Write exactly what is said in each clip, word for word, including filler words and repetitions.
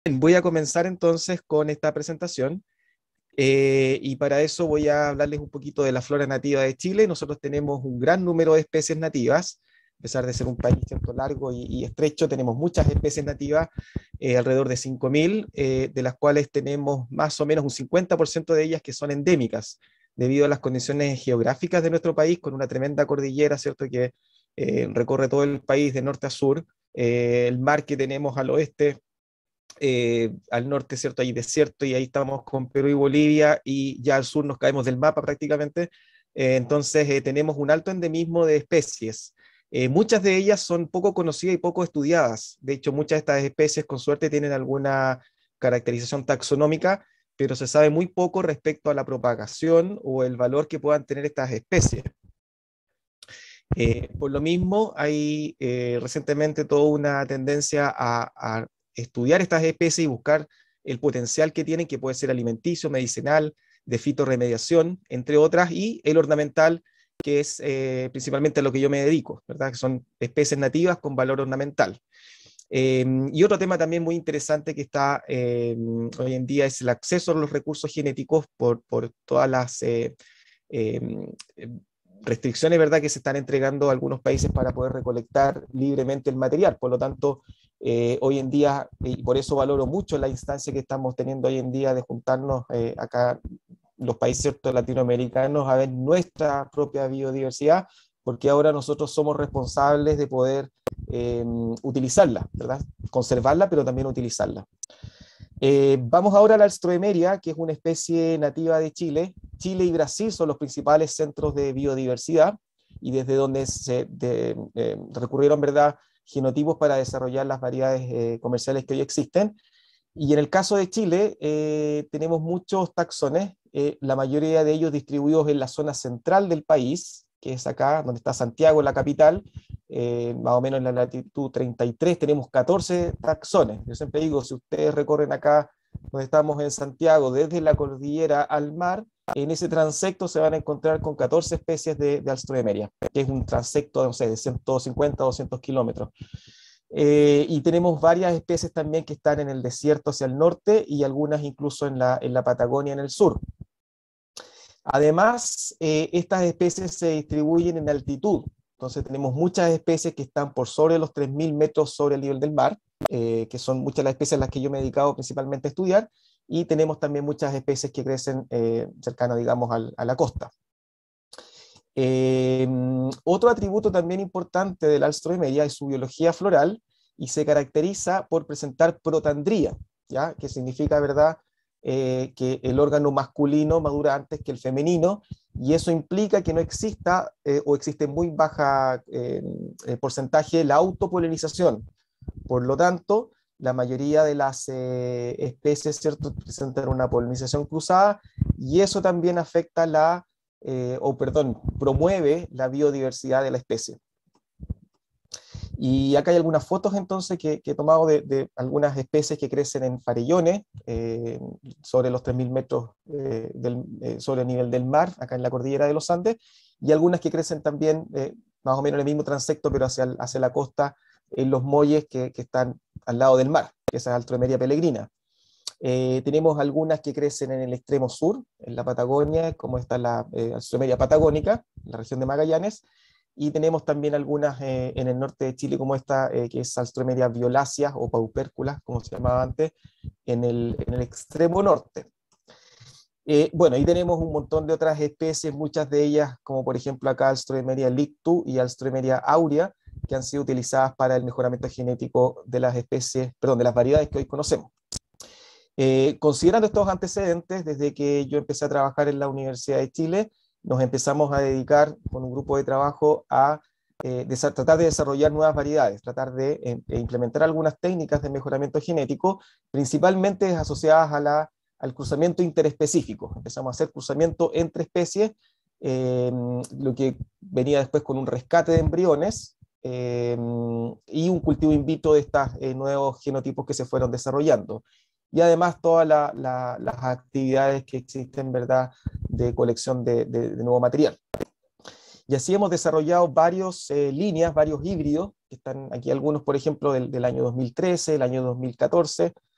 Voy a comenzar entonces con esta presentación eh, y para eso voy a hablarles un poquito de la flora nativa de Chile. Nosotros tenemos un gran número de especies nativas, a pesar de ser un país cierto, largo y, y estrecho, tenemos muchas especies nativas, eh, alrededor de cinco mil, eh, de las cuales tenemos más o menos un cincuenta por ciento de ellas que son endémicas, debido a las condiciones geográficas de nuestro país, con una tremenda cordillera, ¿cierto?, que eh, recorre todo el país de norte a sur, eh, el mar que tenemos al oeste, eh, al norte, ¿cierto? Hay desierto y ahí estamos con Perú y Bolivia y ya al sur nos caemos del mapa prácticamente. Eh, entonces eh, tenemos un alto endemismo de especies. Eh, muchas de ellas son poco conocidas y poco estudiadas. De hecho, muchas de estas especies con suerte tienen alguna caracterización taxonómica, pero se sabe muy poco respecto a la propagación o el valor que puedan tener estas especies. Eh, por lo mismo, hay eh, recientemente toda una tendencia a, a estudiar estas especies y buscar el potencial que tienen, que puede ser alimenticio, medicinal, de fitorremediación, entre otras, y el ornamental, que es eh, principalmente a lo que yo me dedico, ¿verdad? Que son especies nativas con valor ornamental. Eh, y otro tema también muy interesante que está eh, hoy en día es el acceso a los recursos genéticos por, por todas las eh, eh, restricciones, ¿verdad?, que se están entregando a algunos países para poder recolectar libremente el material. Por lo tanto, eh, hoy en día, y por eso valoro mucho la instancia que estamos teniendo hoy en día de juntarnos eh, acá, los países, ¿cierto?, latinoamericanos, a ver nuestra propia biodiversidad, porque ahora nosotros somos responsables de poder eh, utilizarla, ¿verdad? Conservarla, pero también utilizarla. Eh, vamos ahora a la Alstroemeria, que es una especie nativa de Chile. Chile y Brasil son los principales centros de biodiversidad y desde donde se de, eh, recurrieron, ¿verdad?, genotipos para desarrollar las variedades eh, comerciales que hoy existen. Y en el caso de Chile, eh, tenemos muchos taxones, eh, la mayoría de ellos distribuidos en la zona central del país, que es acá, donde está Santiago, la capital, eh, más o menos en la latitud treinta y tres, tenemos catorce taxones. Yo siempre digo, si ustedes recorren acá, donde estamos en Santiago, desde la cordillera al mar, en ese transecto se van a encontrar con catorce especies de, de Alstroemeria, que es un transecto, no sé, de ciento cincuenta a doscientos kilómetros. Eh, y tenemos varias especies también que están en el desierto hacia el norte y algunas incluso en la, en la Patagonia en el sur. Además, eh, estas especies se distribuyen en altitud. Entonces tenemos muchas especies que están por sobre los tres mil metros sobre el nivel del mar, eh, que son muchas de las especies a las que yo me he dedicado principalmente a estudiar, y tenemos también muchas especies que crecen eh, cercanas, digamos, al, a la costa. Eh, otro atributo también importante del Alstroemeria es su biología floral y se caracteriza por presentar protandría, ¿ya? Que significa, ¿verdad?, eh, que el órgano masculino madura antes que el femenino, y eso implica que no exista eh, o existe muy baja eh, eh, porcentaje la autopolinización. Por lo tanto, la mayoría de las eh, especies, ¿cierto?, presentan una polinización cruzada, y eso también afecta la eh, o perdón, promueve la biodiversidad de la especie. Y acá hay algunas fotos entonces que, que he tomado de, de, algunas especies que crecen en farellones eh, sobre los tres mil metros eh, del, eh, sobre el nivel del mar, acá en la cordillera de los Andes, y algunas que crecen también eh, más o menos en el mismo transecto, pero hacia, hacia la costa, en los molles que, que están al lado del mar, que esa es Alstroemeria peregrina. Eh, tenemos algunas que crecen en el extremo sur, en la Patagonia, como está la eh, Alstroemeria patagónica, la región de Magallanes, y tenemos también algunas eh, en el norte de Chile, como esta, eh, que es Alstroemeria violacea o paupercula, como se llamaba antes, en el, en el extremo norte. Eh, bueno, ahí tenemos un montón de otras especies, muchas de ellas, como por ejemplo acá Alstroemeria lictu y Alstroemeria aurea, que han sido utilizadas para el mejoramiento genético de las especies, perdón, de las variedades que hoy conocemos. Eh, considerando estos antecedentes, desde que yo empecé a trabajar en la Universidad de Chile, nos empezamos a dedicar con un grupo de trabajo a eh, de, tratar de desarrollar nuevas variedades, tratar de eh, implementar algunas técnicas de mejoramiento genético, principalmente asociadas a la, al cruzamiento interespecífico. Empezamos a hacer cruzamiento entre especies, eh, lo que venía después con un rescate de embriones, eh, y un cultivo in vitro de estos eh, nuevos genotipos que se fueron desarrollando. Y además todas la, la, las actividades que existen, ¿verdad?, de colección de, de, de nuevo material. Y así hemos desarrollado varias eh, líneas, varios híbridos, que están aquí algunos, por ejemplo, del, del año dos mil trece, el año dos mil catorce,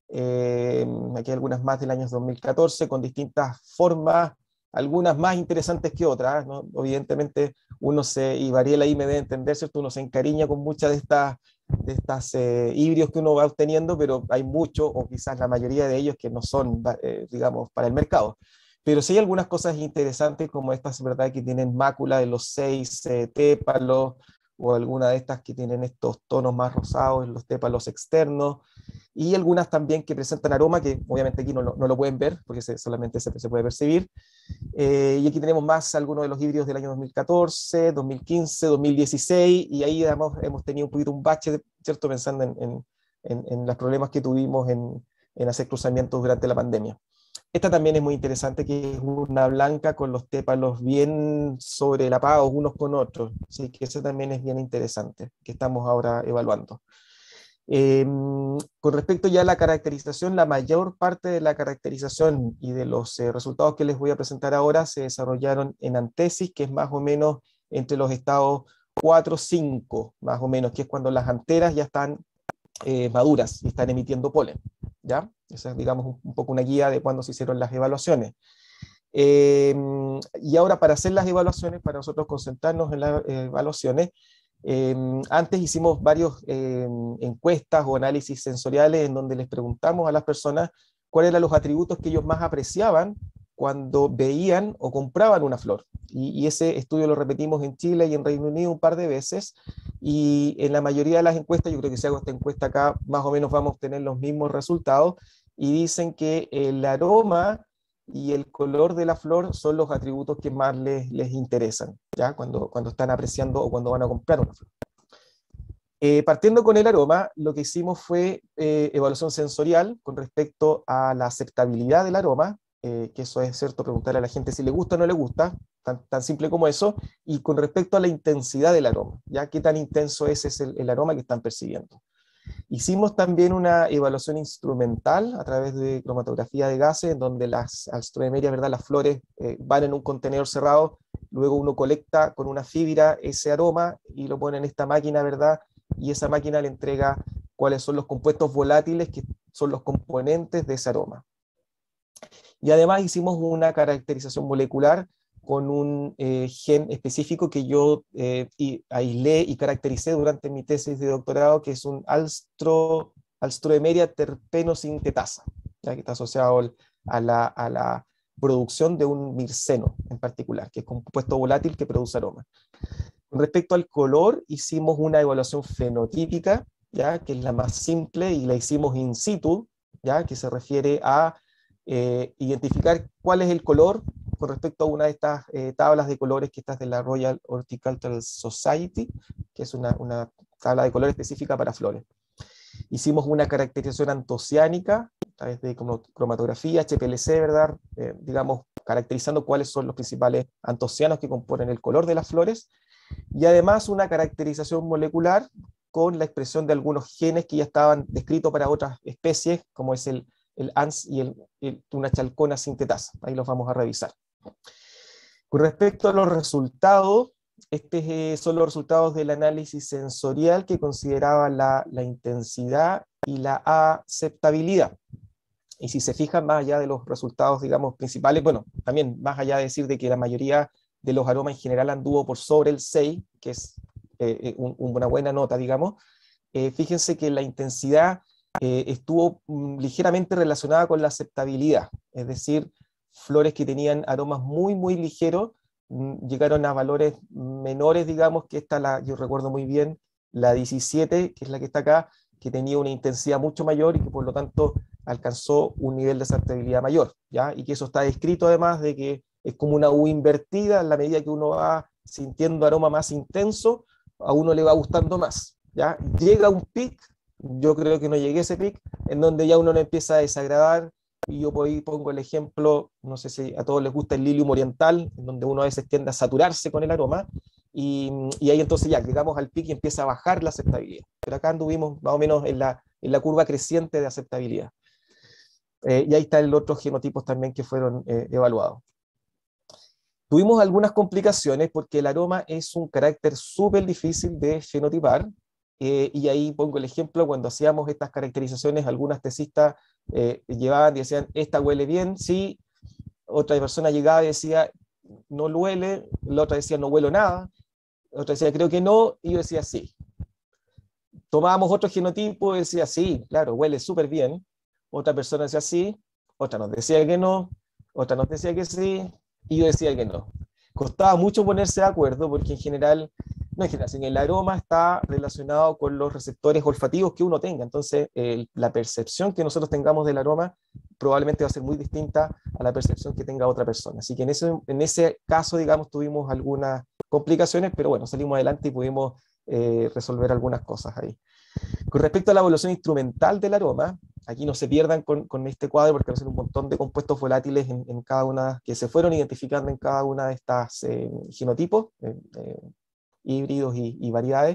eh, aquí hay algunas más del año dos mil catorce, con distintas formas, algunas más interesantes que otras, ¿no? Evidentemente uno se, y Variela ahí me debe entender, ¿cierto? Uno se encariña con muchas de estas, de estas eh, híbridos que uno va obteniendo, pero hay muchos, o quizás la mayoría de ellos, que no son, eh, digamos, para el mercado. Pero sí hay algunas cosas interesantes, como estas, ¿verdad?, que tienen mácula de los seis eh, tépalos, o alguna de estas que tienen estos tonos más rosados en los tépalos externos, y algunas también que presentan aroma, que obviamente aquí no, no, no lo pueden ver, porque se, solamente se, se puede percibir. Eh, y aquí tenemos más algunos de los híbridos del año dos mil catorce, dos mil quince, dos mil dieciséis, y ahí digamos, hemos tenido un poquito un bache, ¿cierto?, pensando en, en, en, en los problemas que tuvimos en, en hacer cruzamientos durante la pandemia. Esta también es muy interesante, que es una blanca con los tépalos bien sobrelapados unos con otros, así que eso también es bien interesante, que estamos ahora evaluando. Eh, con respecto ya a la caracterización, la mayor parte de la caracterización y de los eh, resultados que les voy a presentar ahora se desarrollaron en antesis, que es más o menos entre los estados cuatro, cinco, más o menos, que es cuando las anteras ya están eh, maduras y están emitiendo polen, ¿ya? Esa es, digamos, un, un poco una guía de cuándo se hicieron las evaluaciones. Eh, y ahora, para hacer las evaluaciones, para nosotros concentrarnos en las eh, evaluaciones, eh, antes hicimos varias eh, encuestas o análisis sensoriales en donde les preguntamos a las personas cuáles eran los atributos que ellos más apreciaban cuando veían o compraban una flor. Y, y ese estudio lo repetimos en Chile y en Reino Unido un par de veces, y en la mayoría de las encuestas, yo creo que si hago esta encuesta acá, más o menos vamos a tener los mismos resultados, y dicen que el aroma y el color de la flor son los atributos que más les, les interesan, ¿ya? Cuando, cuando están apreciando o cuando van a comprar una flor. Eh, partiendo con el aroma, lo que hicimos fue eh, evaluación sensorial con respecto a la aceptabilidad del aroma, eh, que eso es cierto, preguntarle a la gente si le gusta o no le gusta, tan, tan simple como eso, y con respecto a la intensidad del aroma, ¿ya? ¿Qué tan intenso es, es el, el aroma que están percibiendo? Hicimos también una evaluación instrumental a través de cromatografía de gases, en donde las alstroemerias, ¿verdad?, las flores eh, van en un contenedor cerrado, luego uno colecta con una fibra ese aroma y lo pone en esta máquina, ¿verdad?, y esa máquina le entrega cuáles son los compuestos volátiles que son los componentes de ese aroma. Y además hicimos una caracterización molecular con un eh, gen específico que yo eh, y, aislé y caractericé durante mi tesis de doctorado, que es un Alstro, Alstroemeria terpenosintetasa, ya que está asociado al, a, la, a la producción de un mirceno en particular, que es un compuesto volátil que produce aroma. Con respecto al color, hicimos una evaluación fenotípica, ya, que es la más simple, y la hicimos in situ, ya, que se refiere a eh, identificar cuál es el color con respecto a una de estas eh, tablas de colores que está de la Royal Horticultural Society, que es una, una tabla de color específica para flores. Hicimos una caracterización antociánica a través de cromatografía, H P L C, ¿verdad? Eh, digamos, caracterizando cuáles son los principales antocianos que componen el color de las flores, y además una caracterización molecular con la expresión de algunos genes que ya estaban descritos para otras especies, como es el, el A N S y el, el, una chalcona sintetasa. Ahí los vamos a revisar. Con respecto a los resultados, estos eh, son los resultados del análisis sensorial, que consideraba la, la intensidad y la aceptabilidad. Y si se fijan, más allá de los resultados, digamos, principales, bueno, también más allá de decir de que la mayoría de los aromas en general anduvo por sobre el seis, que es eh, un, una buena nota, digamos, eh, fíjense que la intensidad eh, estuvo mm, ligeramente relacionada con la aceptabilidad, es decir, flores que tenían aromas muy, muy ligeros mm, llegaron a valores menores, digamos, que esta, la, yo recuerdo muy bien, la diecisiete, que es la que está acá, que tenía una intensidad mucho mayor y que por lo tanto alcanzó un nivel de aceptabilidad mayor, ¿ya? Y que eso está descrito además de que es como una U invertida, en la medida que uno va sintiendo aroma más intenso, a uno le va gustando más, ¿ya? Llega un pic, yo creo que no llegué a ese pic, en donde ya uno no empieza a desagradar, y yo por ahí pongo el ejemplo, no sé si a todos les gusta el lilium oriental, en donde uno a veces tiende a saturarse con el aroma, y, y ahí entonces ya llegamos al pic y empieza a bajar la aceptabilidad. Pero acá anduvimos más o menos en la, en la curva creciente de aceptabilidad. Eh, y ahí están los otros genotipos también que fueron eh, evaluados. Tuvimos algunas complicaciones porque el aroma es un carácter súper difícil de fenotipar, eh, y ahí pongo el ejemplo, cuando hacíamos estas caracterizaciones, algunas tesistas eh, llevaban y decían, esta huele bien, sí, otra persona llegaba y decía, no huele, la otra decía, no huelo nada, otra decía, creo que no, y yo decía, sí. Tomábamos otro genotipo y decía, sí, claro, huele súper bien, otra persona decía sí, otra nos decía que no, otra nos decía que sí, y yo decía que no. Costaba mucho ponerse de acuerdo porque en general, no en general, sino el aroma está relacionado con los receptores olfativos que uno tenga, entonces eh, la percepción que nosotros tengamos del aroma probablemente va a ser muy distinta a la percepción que tenga otra persona. Así que en ese, en ese caso, digamos, tuvimos algunas complicaciones, pero bueno, salimos adelante y pudimos eh, resolver algunas cosas ahí. Con respecto a la evaluación instrumental del aroma, aquí no se pierdan con, con este cuadro porque va a ser un montón de compuestos volátiles en, en cada una, que se fueron identificando en cada una de estas eh, genotipos, eh, eh, híbridos y, y variedades.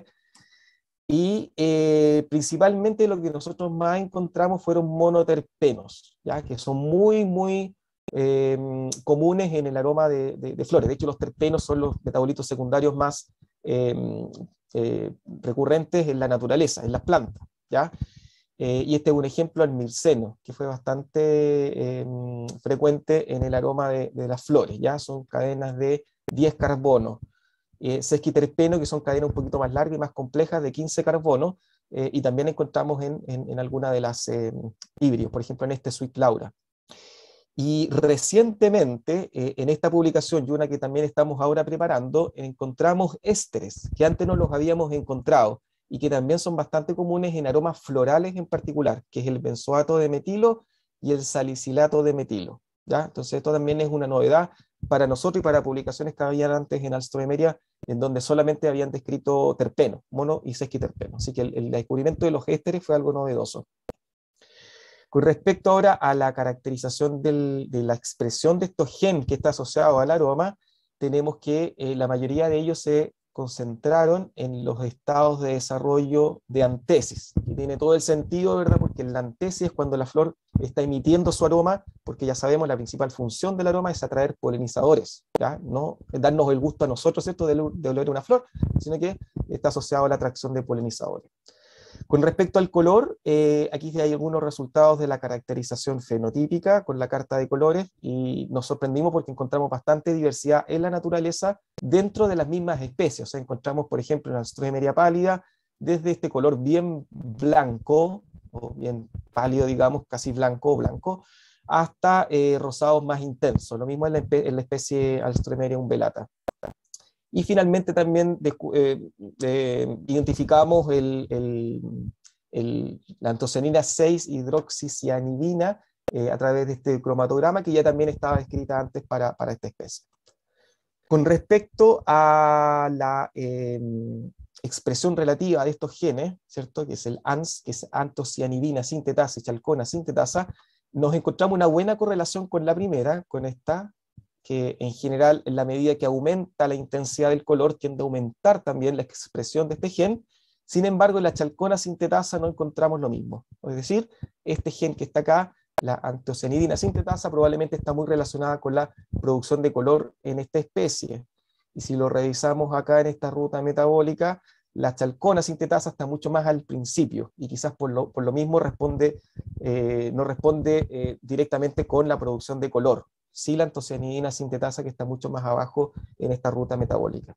Y eh, principalmente lo que nosotros más encontramos fueron monoterpenos, ¿ya? Que son muy, muy eh, comunes en el aroma de, de, de flores. De hecho, los terpenos son los metabolitos secundarios más eh, eh, recurrentes en la naturaleza, en las plantas, ¿ya? Eh, y este es un ejemplo al mirceno, que fue bastante eh, frecuente en el aroma de, de las flores, ¿ya? Son cadenas de diez carbonos. Eh, sesquiterpeno, que son cadenas un poquito más largas y más complejas, de quince carbonos, eh, y también encontramos en, en, en alguna de las eh, híbridos, por ejemplo en este Sweet Laura. Y recientemente, eh, en esta publicación, y una que también estamos ahora preparando, encontramos ésteres, que antes no los habíamos encontrado, y que también son bastante comunes en aromas florales en particular, que es el benzoato de metilo y el salicilato de metilo, ¿ya? Entonces esto también es una novedad para nosotros y para publicaciones que habían antes en Alstroemeria, en donde solamente habían descrito terpeno, mono y sesquiterpeno. Así que el, el descubrimiento de los ésteres fue algo novedoso. Con respecto ahora a la caracterización del, de la expresión de estos genes que está asociado al aroma, tenemos que eh, la mayoría de ellos se concentraron en los estados de desarrollo de antesis, que tiene todo el sentido, ¿verdad? Porque la antesis es cuando la flor está emitiendo su aroma, porque ya sabemos la principal función del aroma es atraer polinizadores, ¿ya? No darnos el gusto a nosotros, ¿cierto?, de, de oler una flor, sino que está asociado a la atracción de polinizadores. Con respecto al color, eh, aquí hay algunos resultados de la caracterización fenotípica con la carta de colores y nos sorprendimos porque encontramos bastante diversidad en la naturaleza dentro de las mismas especies. O sea, encontramos, por ejemplo, en Alstroemeria pálida, desde este color bien blanco, o bien pálido, digamos, casi blanco o blanco, hasta eh, rosados más intensos. Lo mismo en la, en la especie Alstroemeria umbellata. Y finalmente también de, eh, eh, identificamos el, el, el, la antocianina seis hidroxicianidina eh, a través de este cromatograma que ya también estaba escrita antes para, para esta especie. Con respecto a la eh, expresión relativa de estos genes, ¿cierto?, que es el A N S, que es antocianidina sintetasa y chalcona sintetasa, nos encontramos una buena correlación con la primera, con esta, que en general, en la medida que aumenta la intensidad del color, tiende a aumentar también la expresión de este gen. Sin embargo, en la chalcona sintetasa no encontramos lo mismo. Es decir, este gen que está acá, la antocianidina sintetasa, probablemente está muy relacionada con la producción de color en esta especie. Y si lo revisamos acá en esta ruta metabólica, la chalcona sintetasa está mucho más al principio, y quizás por lo, por lo mismo responde, eh, no responde eh, directamente con la producción de color. Sí, la antocianidina sintetasa, que está mucho más abajo en esta ruta metabólica.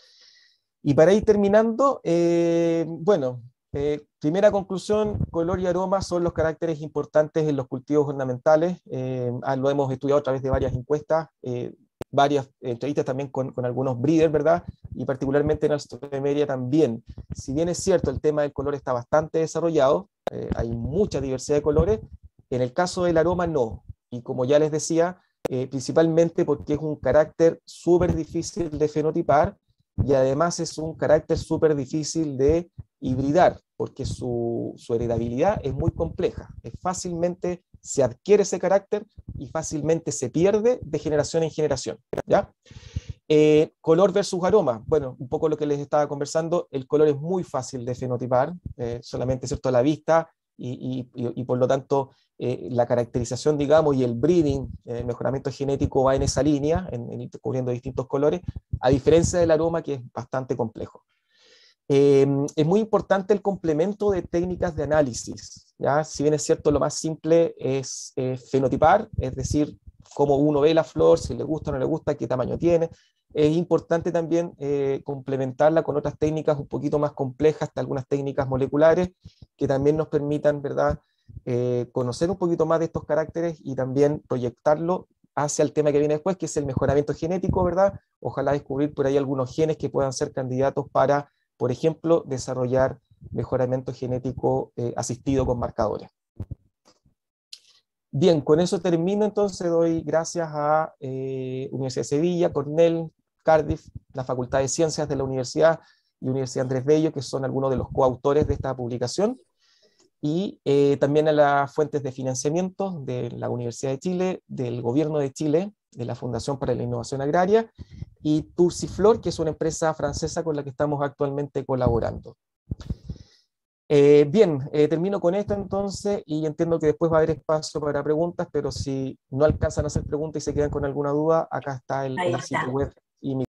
Y para ir terminando, eh, bueno, eh, primera conclusión, color y aroma son los caracteres importantes en los cultivos ornamentales. Eh, lo hemos estudiado a través de varias encuestas, eh, varias entrevistas también con, con algunos breeders, ¿verdad? Y particularmente en Alstroemeria también. Si bien es cierto, el tema del color está bastante desarrollado, eh, hay mucha diversidad de colores, en el caso del aroma no. Y como ya les decía, Eh, principalmente porque es un carácter súper difícil de fenotipar y además es un carácter súper difícil de hibridar, porque su, su heredabilidad es muy compleja. Es fácilmente se adquiere ese carácter y fácilmente se pierde de generación en generación, ¿ya? Eh, color versus aroma. Bueno, un poco lo que les estaba conversando, el color es muy fácil de fenotipar, eh, solamente, ¿cierto?, a la vista, y, y, y por lo tanto eh, la caracterización, digamos, y el breeding, el mejoramiento genético va en esa línea, en, en cubriendo distintos colores, a diferencia del aroma, que es bastante complejo. Eh, es muy importante el complemento de técnicas de análisis, ¿ya? Si bien es cierto, lo más simple es eh, fenotipar, es decir, cómo uno ve la flor, si le gusta o no le gusta, qué tamaño tiene. Es importante también eh, complementarla con otras técnicas un poquito más complejas, hasta algunas técnicas moleculares, que también nos permitan, ¿verdad?, eh, conocer un poquito más de estos caracteres y también proyectarlo hacia el tema que viene después, que es el mejoramiento genético, ¿verdad? Ojalá descubrir por ahí algunos genes que puedan ser candidatos para, por ejemplo, desarrollar mejoramiento genético eh, asistido con marcadores. Bien, con eso termino, entonces doy gracias a eh, Universidad de Sevilla, Cornell, Cardiff, la Facultad de Ciencias de la Universidad y Universidad Andrés Bello, que son algunos de los coautores de esta publicación, y eh, también a las fuentes de financiamiento de la Universidad de Chile, del Gobierno de Chile, de la Fundación para la Innovación Agraria, y Tursiflor, que es una empresa francesa con la que estamos actualmente colaborando. Eh, bien, eh, termino con esto entonces y entiendo que después va a haber espacio para preguntas, pero si no alcanzan a hacer preguntas y se quedan con alguna duda, acá está el, Ahí el sitio está. web y mi